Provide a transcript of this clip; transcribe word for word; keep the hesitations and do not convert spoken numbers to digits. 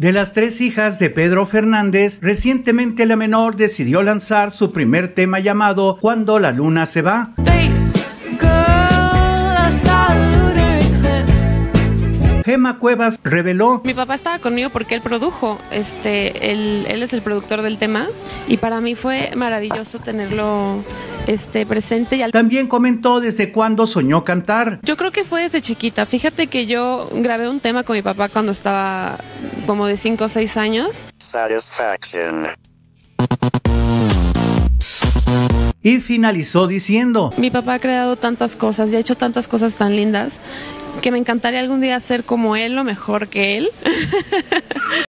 De las tres hijas de Pedro Fernández, recientemente la menor decidió lanzar su primer tema llamado Cuando la luna se va. Gemma Cuevas reveló: mi papá estaba conmigo porque él produjo, este, él, él es el productor del tema y para mí fue maravilloso tenerlo este, presente. Y al... También comentó desde cuándo soñó cantar. Yo creo que fue desde chiquita. Fíjate que yo grabé un tema con mi papá cuando estaba como de cinco o seis años. Satisfaction. Y finalizó diciendo: mi papá ha creado tantas cosas y ha hecho tantas cosas tan lindas que me encantaría algún día ser como él o mejor que él.